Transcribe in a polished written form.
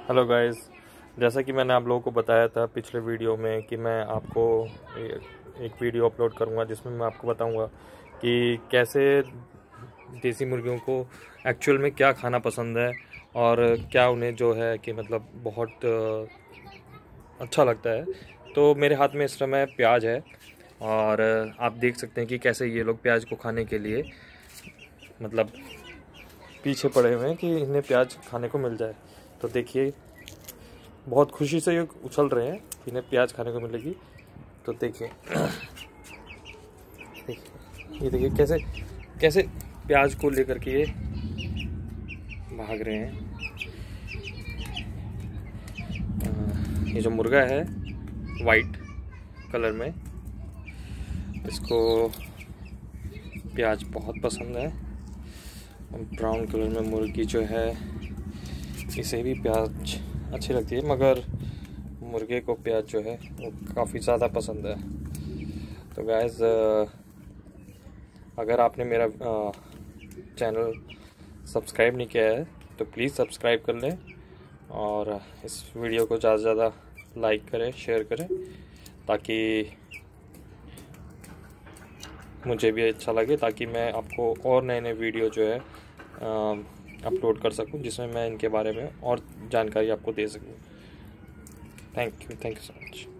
Hello guys, जैसा कि मैंने आप लोगों को बताया था पिछले वीडियो में कि मैं आपको एक वीडियो अपलोड करूंगा जिसमें मैं आपको बताऊंगा कि कैसे देसी मुर्गियों को एक्चुअल में क्या खाना पसंद है और क्या उन्हें जो है कि मतलब बहुत अच्छा लगता है। तो मेरे हाथ में इस समय प्याज है और आप देख सकते हैं कि कैसे ये लोग प्याज को खाने के लिए मतलब पीछे पड़े हुए हैं कि इन्हें प्याज खाने को मिल जाए। तो देखिए, बहुत खुशी से ये उछल रहे हैं कि इन्हें प्याज खाने को मिलेगी। तो देखिए ये देखिए कैसे कैसे प्याज को लेकर के ये भाग रहे हैं। ये जो मुर्गा है वाइट कलर में, इसको प्याज बहुत पसंद है। ब्राउन कलर में मुर्गी जो है, इसे भी प्याज अच्छी लगती है, मगर मुर्गे को प्याज जो है वो काफ़ी ज़्यादा पसंद है। तो गाइस, अगर आपने मेरा चैनल सब्सक्राइब नहीं किया है तो प्लीज़ सब्सक्राइब कर लें और इस वीडियो को ज़्यादा से ज़्यादा लाइक करें, शेयर करें, ताकि मुझे भी अच्छा लगे, ताकि मैं आपको और नए नए वीडियो जो है अपलोड कर सकूं जिसमें मैं इनके बारे में और जानकारी आपको दे सकूं। Thank you so much.